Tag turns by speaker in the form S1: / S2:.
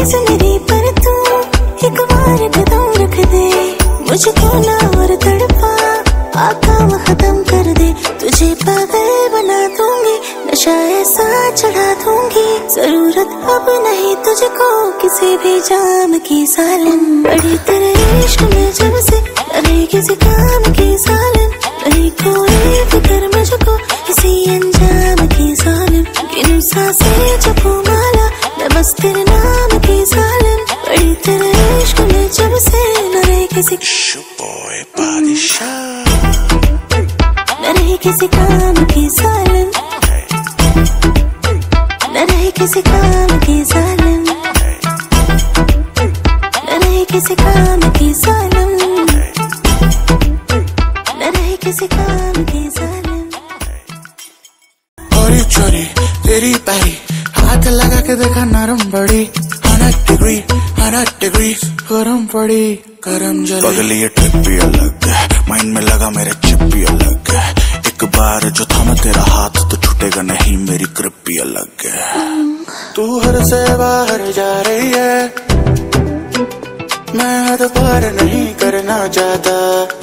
S1: चीज मेरी पर तू एक बार कदम रख दे, मुझको ना और तड़पा, आका खत्म कर दे। तुझे पागल बना दूंगी, नशा ऐसा चढ़ा दूंगी, जरूरत अब नहीं तुझको किसी भी जाम की सालन। बड़ी तेरे इश्क में जब से अरे किसी काम की सालन, नहीं कोई फिक्र मुझको किसी अंजाम की सालन। गिनूं सांसें जपूं माला मैं बस तेरे नाम की सालन। बड़ी तेरे इश्क में जब से न रहे किसी न रहे किसी काम की सालन, न रहे किसी काम की सालन, न रहे किसी काम की सालन, न रहे किसी काम की सालन।
S2: चोरी चोरी तेरी पैरी हाथ लगा के देखा नरम बड़ी, 100 डिग्री गरम पड़ी गरम जली। बदली ये ट्रिप भी अलग है, माइंड में लगा मेरे चिप भी अलग है। एक बार जो थामा तेरा हाथ तो छूटेगा नहीं, मेरी ग्रिप भी अलग है। तू हद से बाहर जा रही है, मैं हद पार नहीं करना चाहता।